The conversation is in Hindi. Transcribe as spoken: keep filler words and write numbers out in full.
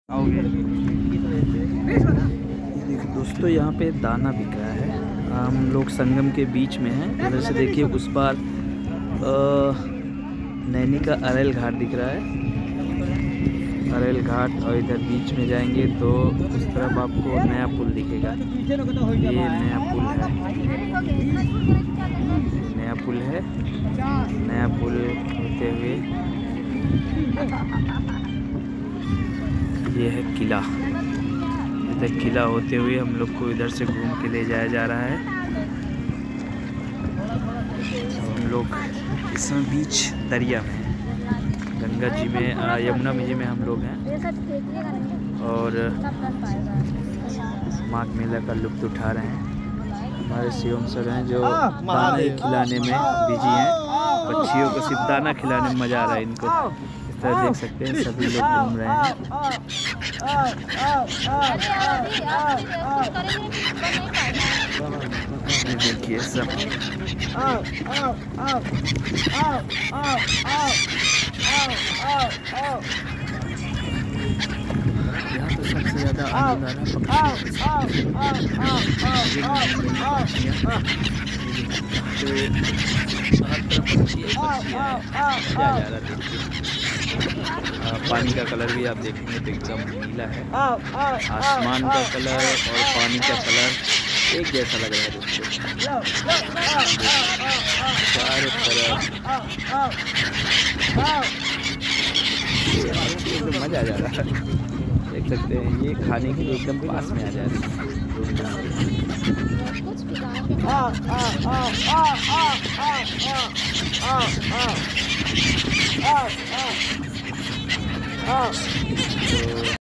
देखो दोस्तों, यहाँ पे दाना बिक रहा है। हम लोग संगम के बीच में हैं। इधर से देखिए उस पार नैनी का अरेल घाट दिख रहा है, अरेल घाट। और इधर बीच में जाएंगे तो उस तरफ आपको नया पुल दिखेगा। ये नया पुल है, नया पुल है, नया पुल होते हुए ये है किला। इधर किला होते हुए हम लोग को इधर से घूम के ले जाया जा रहा है। हम लोग इस समय बीच दरिया में, गंगा जी में, यमुना जी में हम लोग हैं और माघ मेला का लुत्फ उठा रहे हैं। हमारे शिवम सर हैं जो दाना खिलाने में बिजी हैं। पक्षियों को सिर्फ दाना खिलाने में मज़ा आ रहा है इनको। इस तरह देख सकते हैं सभी लोग घूम रहे हैं। देखिए सब यहाँ तो सबसे ज़्यादा आने वाला पानी का कलर भी आप देखेंगे तो एकदम नीला है। आसमान का कलर और पानी का कलर एक जैसा लग रहा है दोस्तों। चारों तरफ एकदम मज़ा आ जा रहा है। देख सकते हैं ये खाने के लिए एकदम पास में आ जा रहा है।